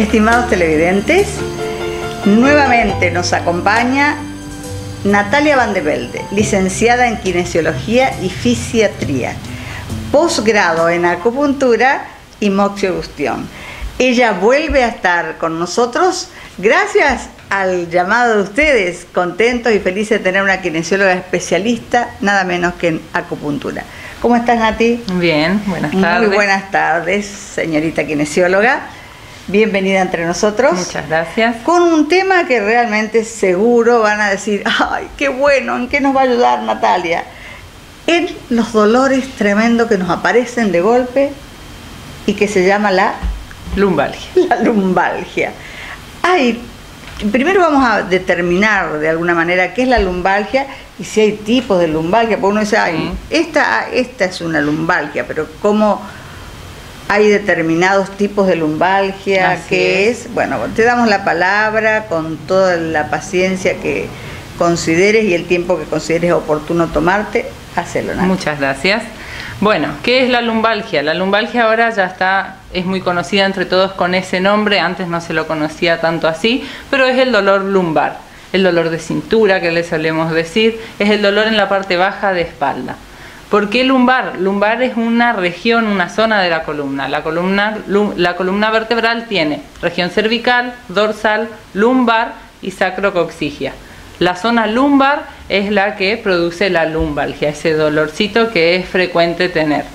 Estimados televidentes, nuevamente nos acompaña Natalia Van de Velde, licenciada en Kinesiología y Fisiatría, posgrado en Acupuntura y Moxibustion. Ella vuelve a estar con nosotros gracias al llamado de ustedes, contentos y felices de tener una kinesióloga especialista, nada menos que en acupuntura. ¿Cómo estás, Nati? Bien, buenas tardes. Muy buenas tardes, señorita kinesióloga. Bienvenida entre nosotros. Muchas gracias. Con un tema que realmente seguro van a decir, ¡ay, qué bueno! ¿En qué nos va a ayudar Natalia? En los dolores tremendos que nos aparecen de golpe y que se llama la lumbalgia. La lumbalgia. Primero vamos a determinar de alguna manera qué es la lumbalgia y si hay tipos de lumbalgia, porque uno dice, esta es una lumbalgia, pero ¿cómo hay determinados tipos de lumbalgia? ¿Qué es? Bueno, te damos la palabra con toda la paciencia que consideres y el tiempo que consideres oportuno tomarte. Hacelo, Nati. Muchas gracias. Bueno, ¿qué es la lumbalgia? La lumbalgia ahora es muy conocida entre todos con ese nombre, antes no se lo conocía tanto así, pero es el dolor lumbar, el dolor de cintura que le solemos decir, es el dolor en la parte baja de espalda. ¿Por qué lumbar? Lumbar es una región, una zona de la columna. La columna vertebral tiene región cervical, dorsal, lumbar y sacrocoxigia. La zona lumbar es la que produce la lumbalgia, ese dolorcito que es frecuente tener.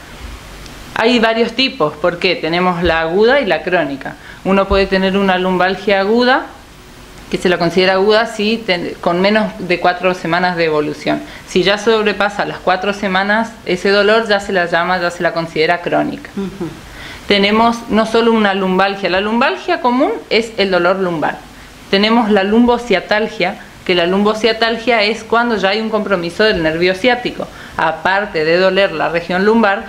Hay varios tipos, porque tenemos la aguda y la crónica. Uno puede tener una lumbalgia aguda, que se la considera aguda si con menos de 4 semanas de evolución. Si ya sobrepasa las 4 semanas, ese dolor ya se la considera crónica. Tenemos no solo una lumbalgia, la lumbalgia común es el dolor lumbar. Tenemos la lumbociatalgia, que la lumbociatalgia es cuando ya hay un compromiso del nervio ciático. Aparte de doler la región lumbar,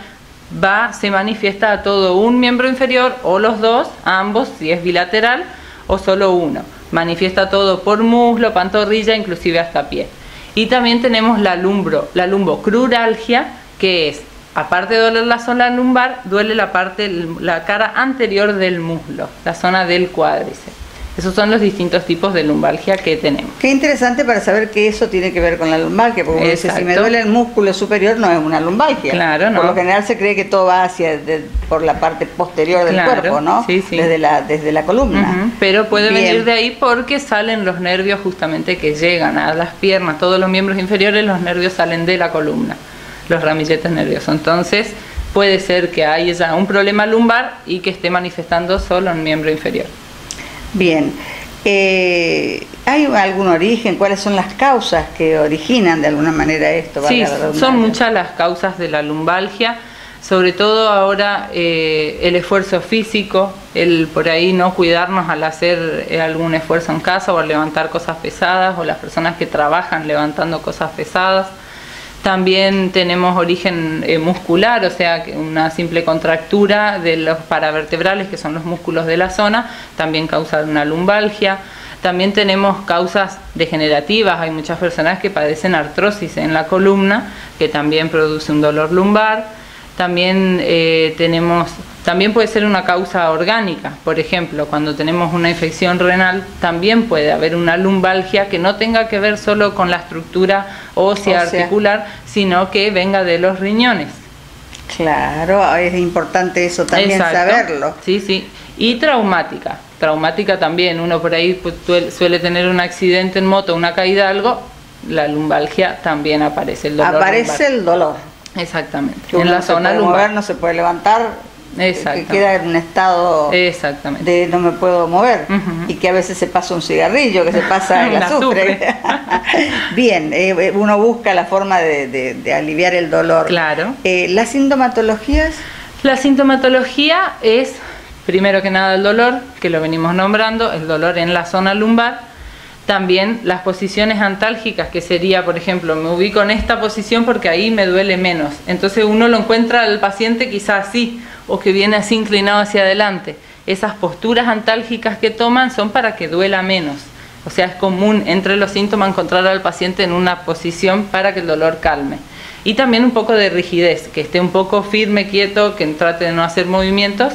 se manifiesta a todo un miembro inferior, o los dos, ambos, si es bilateral, o solo uno. Manifiesta todo por muslo, pantorrilla, inclusive hasta pie. Y también tenemos la lumbocruralgia, que es, aparte de doler la zona lumbar, duele la cara anterior del muslo, la zona del cuádriceps. Esos son los distintos tipos de lumbalgia que tenemos. Qué interesante para saber que eso tiene que ver con la lumbalgia, porque uno dice, si me duele el músculo superior no es una lumbalgia. Claro, no. Por lo general se cree que todo va por la parte posterior del cuerpo, ¿no? Sí, sí. Desde la columna. Pero puede venir de ahí porque salen los nervios justamente que llegan a las piernas, todos los miembros inferiores, los nervios salen de la columna, los ramilletes nerviosos. Entonces puede ser que haya un problema lumbar y que esté manifestando solo un miembro inferior. Bien, ¿hay algún origen? ¿Cuáles son las causas que originan de alguna manera esto? Sí, son muchas las causas de la lumbalgia, sobre todo ahora el esfuerzo físico, el por ahí no cuidarnos al hacer algún esfuerzo en casa o al levantar cosas pesadas, o las personas que trabajan levantando cosas pesadas. También tenemos origen muscular, o sea, una simple contractura de los paravertebrales, que son los músculos de la zona, también causa una lumbalgia. También tenemos causas degenerativas, hay muchas personas que padecen artrosis en la columna, que también produce un dolor lumbar. También también puede ser una causa orgánica, por ejemplo, cuando tenemos una infección renal, también puede haber una lumbalgia que no tenga que ver solo con la estructura ósea articular, sino que venga de los riñones. Claro, es importante eso también. Exacto. Saberlo. Sí, sí. Y traumática. Traumática también, uno por ahí suele tener un accidente en moto, una caída, algo, la lumbalgia también aparece, el dolor. Aparece lumbar. El dolor. Exactamente. Que en la zona lumbar no se puede levantar, que queda en un estado de no me puedo mover, y que a veces se pasa un cigarrillo, que se pasa el azufre. Bien, uno busca la forma de aliviar el dolor. Claro. ¿Las sintomatologías? La sintomatología es, primero que nada, el dolor, que lo venimos nombrando, el dolor en la zona lumbar. También las posiciones antálgicas, que sería, por ejemplo, me ubico en esta posición porque ahí me duele menos. Entonces uno lo encuentra al paciente quizás así, o que viene así inclinado hacia adelante. Esas posturas antálgicas que toman son para que duela menos. O sea, es común entre los síntomas encontrar al paciente en una posición para que el dolor calme. Y también un poco de rigidez, que esté un poco firme, quieto, que trate de no hacer movimientos,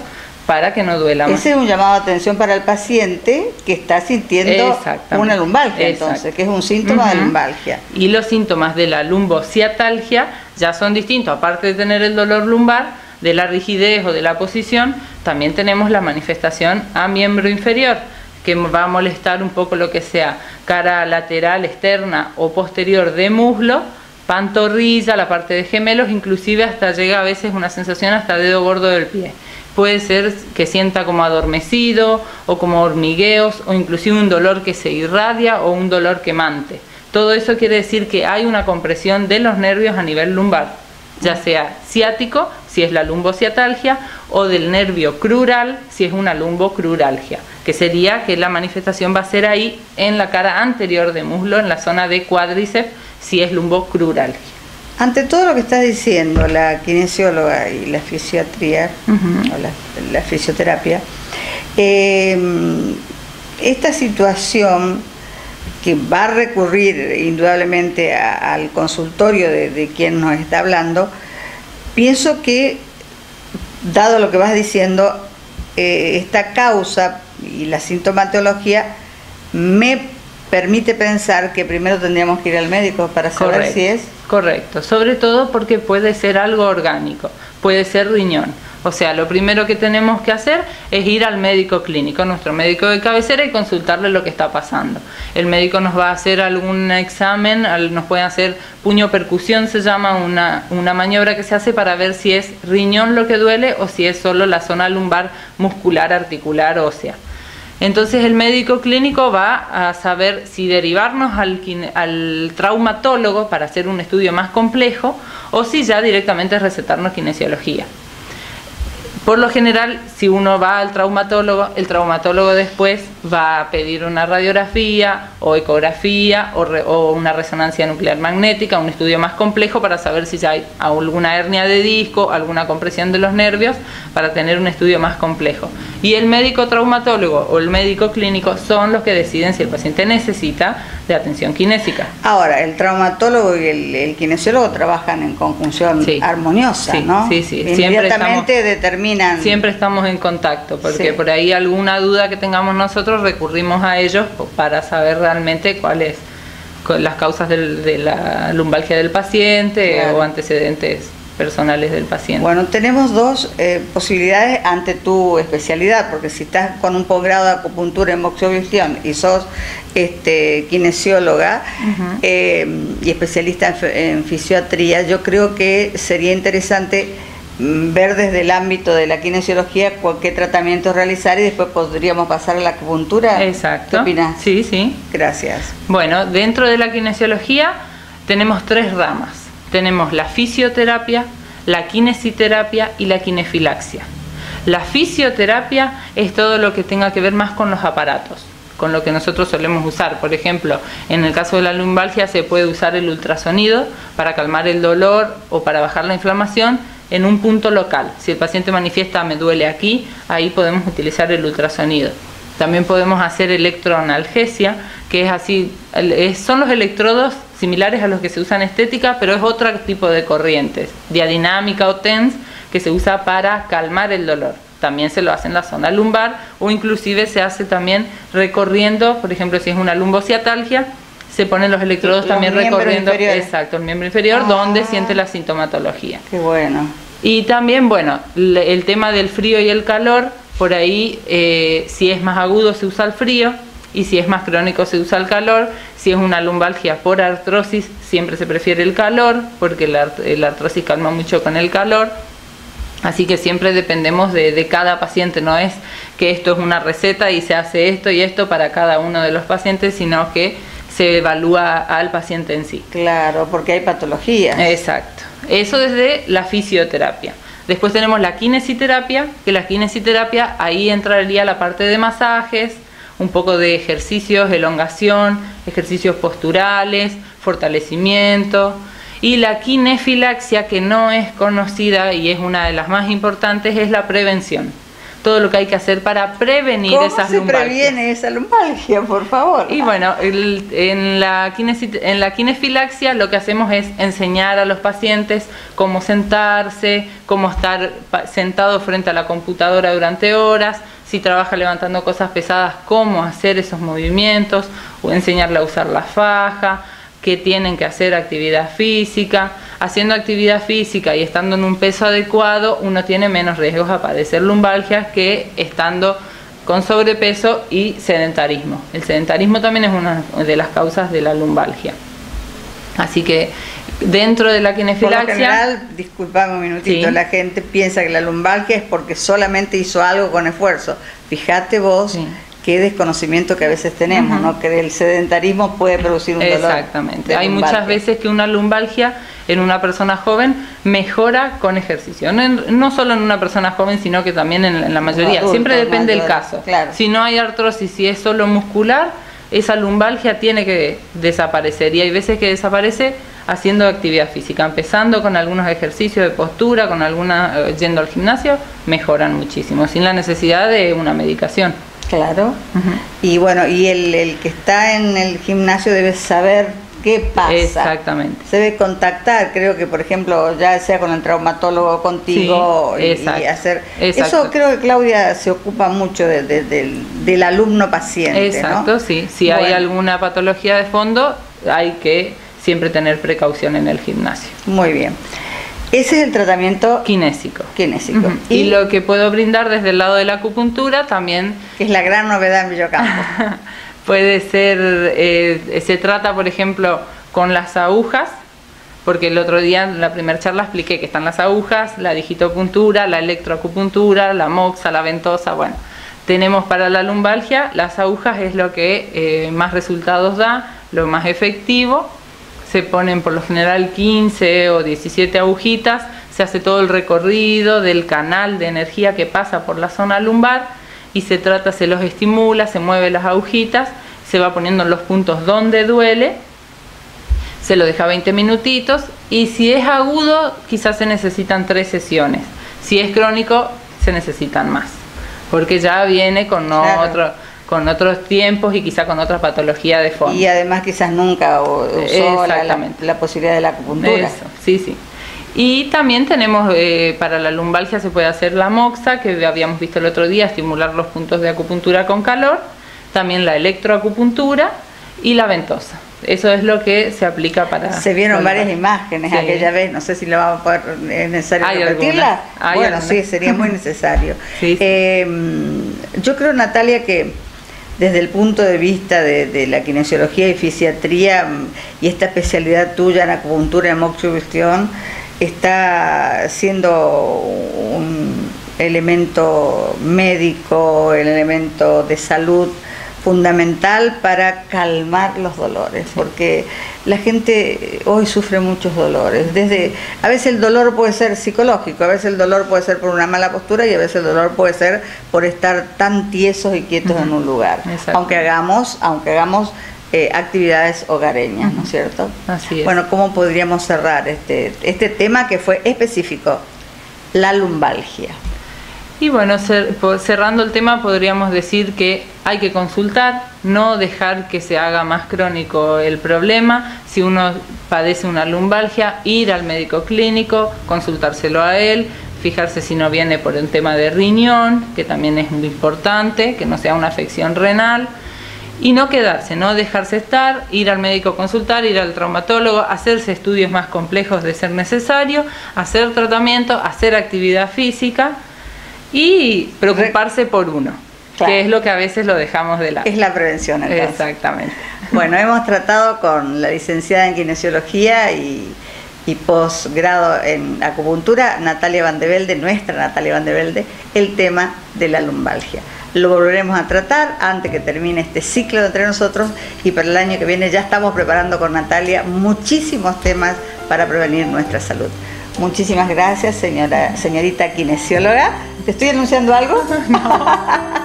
para que no duela más. Ese es un llamado de atención para el paciente que está sintiendo una lumbalgia, entonces, que es un síntoma de lumbalgia. Y los síntomas de la lumbociatalgia ya son distintos. Aparte de tener el dolor lumbar, de la rigidez o de la posición, también tenemos la manifestación a miembro inferior, que va a molestar un poco lo que sea cara lateral, externa o posterior de muslo, pantorrilla, la parte de gemelos, inclusive hasta llega a veces una sensación hasta dedo gordo del pie. Puede ser que sienta como adormecido o como hormigueos o inclusive un dolor que se irradia o un dolor quemante. Todo eso quiere decir que hay una compresión de los nervios a nivel lumbar, ya sea ciático, si es la lumbociatalgia, o del nervio crural, si es una lumbocruralgia, que sería que la manifestación va a ser ahí en la cara anterior de muslo, en la zona de cuádriceps, si es lumbocruralgia. Ante todo lo que estás diciendo, la kinesióloga y la fisiatría, o la fisioterapia, esta situación que va a recurrir indudablemente al consultorio de quien nos está hablando, pienso que, dado lo que vas diciendo, esta causa y la sintomatología me permite pensar que primero tendríamos que ir al médico para saber si es... Correcto, sobre todo porque puede ser algo orgánico, puede ser riñón. O sea, lo primero que tenemos que hacer es ir al médico clínico, nuestro médico de cabecera, y consultarle lo que está pasando. El médico nos va a hacer algún examen, nos puede hacer puño percusión, se llama una maniobra que se hace para ver si es riñón lo que duele o si es solo la zona lumbar muscular, articular, ósea. Entonces el médico clínico va a saber si derivarnos al traumatólogo para hacer un estudio más complejo o si ya directamente recetarnos kinesiología. Por lo general, si uno va al traumatólogo, el traumatólogo después va a pedir una radiografía o ecografía o una resonancia nuclear magnética, un estudio más complejo para saber si ya hay alguna hernia de disco, alguna compresión de los nervios, para tener un estudio más complejo. Y el médico traumatólogo o el médico clínico son los que deciden si el paciente necesita de atención kinésica. Ahora, el traumatólogo y el kinesiólogo trabajan en conjunción armoniosa, ¿no? Sí, sí. Inmediatamente determinan... Siempre estamos en contacto, porque por ahí alguna duda que tengamos nosotros recurrimos a ellos para saber realmente cuáles las causas de la lumbalgia del paciente o antecedentes personales del paciente. Bueno, tenemos dos posibilidades ante tu especialidad, porque si estás con un posgrado de acupuntura en moxibustion y sos kinesióloga y especialista en fisiatría, yo creo que sería interesante ver desde el ámbito de la kinesiología qué tratamiento realizar y después podríamos pasar a la acupuntura. Exacto. ¿Qué opinas? Sí, sí. Gracias. Bueno, dentro de la kinesiología tenemos tres ramas. Tenemos la fisioterapia, la kinesiterapia y la kinefilaxia. La fisioterapia es todo lo que tenga que ver más con los aparatos, con lo que nosotros solemos usar. Por ejemplo, en el caso de la lumbalgia se puede usar el ultrasonido para calmar el dolor o para bajar la inflamación en un punto local. Si el paciente manifiesta me duele aquí, ahí podemos utilizar el ultrasonido. También podemos hacer electroanalgesia, que es así, son los electrodos similares a los que se usan en estética, pero es otro tipo de corrientes, diadinámica o TENS, que se usa para calmar el dolor. También se lo hace en la zona lumbar o inclusive se hace también recorriendo, por ejemplo, si es una lumbociatalgia, se ponen los electrodos también recorriendo, exacto, el miembro inferior, donde siente la sintomatología. Qué bueno. Y también, bueno, el tema del frío y el calor, por ahí, si es más agudo se usa el frío y si es más crónico se usa el calor. Si es una lumbalgia por artrosis, siempre se prefiere el calor, porque la artrosis calma mucho con el calor. Así que siempre dependemos de cada paciente, no es que esto es una receta y se hace esto y esto para cada uno de los pacientes, sino que se evalúa al paciente en sí. Claro, porque hay patologías. Exacto. Eso desde la fisioterapia. Después tenemos la kinesiterapia, que la kinesiterapia ahí entraría la parte de masajes, un poco de ejercicios, elongación, ejercicios posturales, fortalecimiento. Y la kinefilaxia, que no es conocida y es una de las más importantes, es la prevención. todo lo que hay que hacer para prevenir esas lumbalgias. ¿Cómo se previene esa lumbalgia, por favor? Y bueno, en la kinefilaxia lo que hacemos es enseñar a los pacientes cómo sentarse, cómo estar sentado frente a la computadora durante horas, si trabaja levantando cosas pesadas, cómo hacer esos movimientos, o enseñarle a usar la faja, que tienen que hacer actividad física. Haciendo actividad física y estando en un peso adecuado, uno tiene menos riesgos a padecer lumbalgias que estando con sobrepeso y sedentarismo. El sedentarismo también es una de las causas de la lumbalgia. Así que dentro de la kinefilaxia... Por lo general, disculpame un minutito, sí, la gente piensa que la lumbalgia es porque solamente hizo algo con esfuerzo. Fíjate vos, sí, qué desconocimiento que a veces tenemos, ¿no? Que el sedentarismo puede producir un dolor. Exactamente. Hay muchas veces que una lumbalgia en una persona joven mejora con ejercicio. No solo en una persona joven, sino que también en la mayoría. Adultos, siempre depende del caso. Claro. Si no hay artrosis, si es solo muscular, esa lumbalgia tiene que desaparecer. Y hay veces que desaparece haciendo actividad física, empezando con algunos ejercicios de postura, con yendo al gimnasio, mejoran muchísimo, sin la necesidad de una medicación. Claro. Y bueno, y el que está en el gimnasio debe saber qué pasa. Exactamente. Se debe contactar, creo que por ejemplo, ya sea con el traumatólogo, contigo, sí, y hacer... Exacto. Eso creo que Claudia se ocupa mucho del alumno paciente. Exacto, ¿no? Sí. Si hay alguna patología de fondo, hay que siempre tener precaución en el gimnasio. Muy bien. Ese es el tratamiento kinésico. Y lo que puedo brindar desde el lado de la acupuntura también... Que es la gran novedad en Villocampo. Puede ser, se trata por ejemplo con las agujas, porque el otro día en la primera charla expliqué que están las agujas, la digitopuntura, la electroacupuntura, la moxa, la ventosa. Bueno, tenemos para la lumbalgia, las agujas es lo que más resultados da, lo más efectivo. Se ponen por lo general 15 o 17 agujitas, se hace todo el recorrido del canal de energía que pasa por la zona lumbar y se los estimula, se mueve las agujitas, se va poniendo en los puntos donde duele, se lo deja 20 minutitos y si es agudo quizás se necesitan 3 sesiones, si es crónico se necesitan más, porque ya viene con con otros tiempos y quizá con otra patología de fondo. Y además quizás nunca usó la posibilidad de la acupuntura. Eso, sí. Y también tenemos, para la lumbalgia se puede hacer la moxa, que habíamos visto el otro día, estimular los puntos de acupuntura con calor, también la electroacupuntura y la ventosa. Eso es lo que se aplica para... Se vieron varias imágenes aquella vez, no sé si lo vamos a poder, es necesario repetirla. Bueno, sí, sería muy necesario. Sí. Yo creo, Natalia, que desde el punto de vista de la kinesiología y fisiatría y esta especialidad tuya en acupuntura y moxibustion está siendo un elemento médico, el elemento de salud fundamental para calmar los dolores, porque la gente hoy sufre muchos dolores. A veces el dolor puede ser psicológico, a veces el dolor puede ser por una mala postura y a veces el dolor puede ser por estar tan tiesos y quietos en un lugar, aunque hagamos actividades hogareñas, ¿no es cierto? Así es. Bueno, ¿cómo podríamos cerrar este tema que fue específico? La lumbalgia. Y bueno, cerrando el tema podríamos decir que hay que consultar, no dejar que se haga más crónico el problema. Si uno padece una lumbalgia, ir al médico clínico, consultárselo a él, fijarse si no viene por un tema de riñón, que también es muy importante, que no sea una afección renal. Y no quedarse, no dejarse estar, ir al médico, consultar, ir al traumatólogo, hacerse estudios más complejos de ser necesario, hacer tratamiento, hacer actividad física y preocuparse por uno, que es lo que a veces lo dejamos de lado. Es la prevención, entonces. Exactamente. Bueno, hemos tratado con la licenciada en kinesiología y posgrado en acupuntura, Natalia Van de Velde, nuestra Natalia Van de Velde, el tema de la lumbalgia. Lo volveremos a tratar antes que termine este ciclo entre nosotros y para el año que viene ya estamos preparando con Natalia muchísimos temas para prevenir nuestra salud. Muchísimas gracias, señorita kinesióloga. ¿Te estoy anunciando algo? No.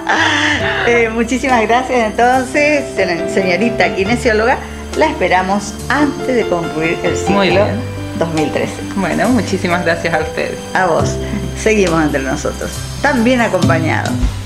Muchísimas gracias entonces, señorita kinesióloga. La esperamos antes de concluir el ciclo 2013. Bueno, muchísimas gracias a ustedes. A vos. seguimos entre nosotros, tan bien acompañados.